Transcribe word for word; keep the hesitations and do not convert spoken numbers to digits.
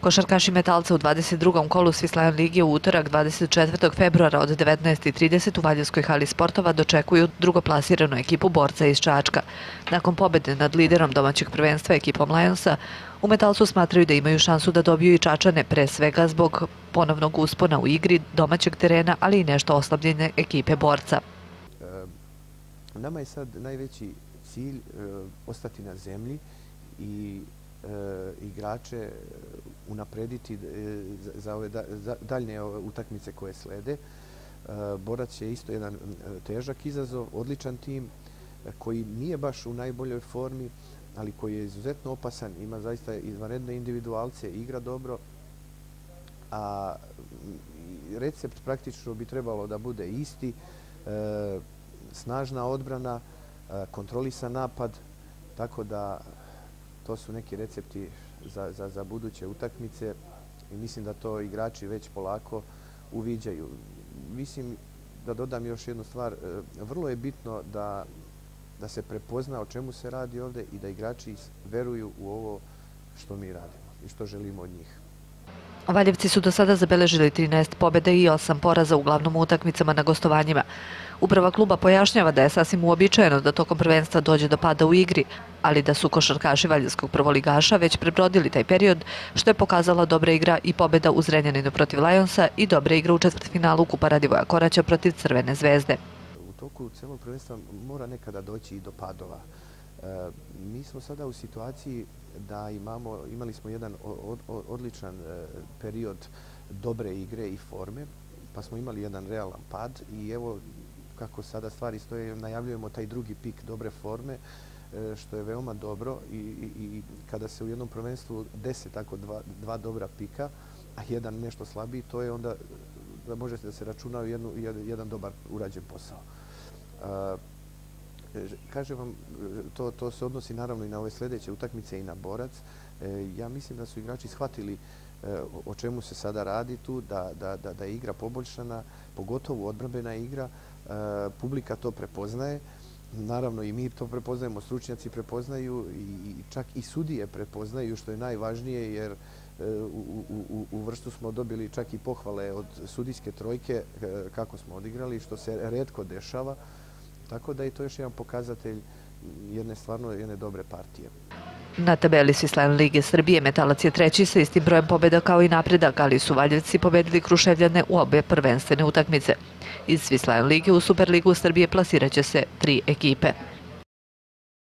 Košarkaši Metalca u dvadeset drugom kolu Swiss Lige u utorak dvadeset četvrtog februara od devetnaest i trideset u Valjevskoj hali sportova dočekuju drugoplasiranu ekipu Borca iz Čačka. Nakon pobede nad liderom domaćeg prvenstva ekipom Lionsa, u Metalcu smatraju da imaju šansu da dobiju i Čačane, pre svega zbog ponovnog uspona u igri domaćeg terena, ali i nešto oslabljene ekipe Borca. Nama je sad najveći cilj ostati na zemlji i igrače unaprediti za ove daljne utakmice koje slede. Borac je isto jedan težak izazov, odličan tim koji nije baš u najboljoj formi, ali koji je izuzetno opasan, ima zaista izvanredne individualce, igra dobro, a recept praktično bi trebalo da bude isti, snažna odbrana, kontrolisan napad, tako da to su neki recepti za, za, za buduće utakmice i mislim da to igrači već polako uviđaju. Mislim da dodam još jednu stvar, vrlo je bitno da, da se prepozna o čemu se radi ovde i da igrači veruju u ovo što mi radimo i što želimo od njih. Valjevci su do sada zabeležili trinaest pobjeda i osam poraza uglavnom u utakmicama na gostovanjima. Uprava kluba pojašnjava da je sasvim uobičajeno da tokom prvenstva dođe do pada u igri, ali da su košarkaši valjevskog prvoligaša već prebrodili taj period, što je pokazala dobra igra i pobjeda u Zrenjaninu protiv Lionsa i dobra igra u četvrtfinalu Kupa Radivoja Koraća protiv Crvene zvezde. U toku celog prvenstva mora nekada doći i do padova. Mi smo sada u situaciji da imamo, imali smo jedan odličan period dobre igre i forme, pa smo imali jedan realan pad i evo kako sada stvari stoje, najavljujemo taj drugi pik dobre forme, što je veoma dobro i, i, i kada se u jednom prvenstvu dese tako dva, dva dobra pika, a jedan nešto slabiji, to je onda da možete da se računa u jednu, jedan dobar urađen posao. A, kažem vam, to, to se odnosi naravno i na ove sljedeće utakmice i na Borac. E, ja mislim da su igrači shvatili e, o čemu se sada radi tu, da, da, da, da je igra poboljšana, pogotovo odbrambena igra. E, publika to prepoznaje. Naravno i mi to prepoznajemo, stručnjaci prepoznaju i čak i sudije prepoznaju, što je najvažnije, jer e, u, u, u vrstu smo dobili čak i pohvale od sudijske trojke e, kako smo odigrali, što se retko dešava. Tako da je to još jedan pokazatelj jedne stvarno jedne dobre partije. Na tabeli Swiss Lige Srbije Metalac je treći sa istim brojem pobjeda kao i napredak, ali su Valjevci pobedili Kruševljane u obe prvenstvene utakmice. Iz Swiss Lige u Superligu Srbije plasiraće se tri ekipe.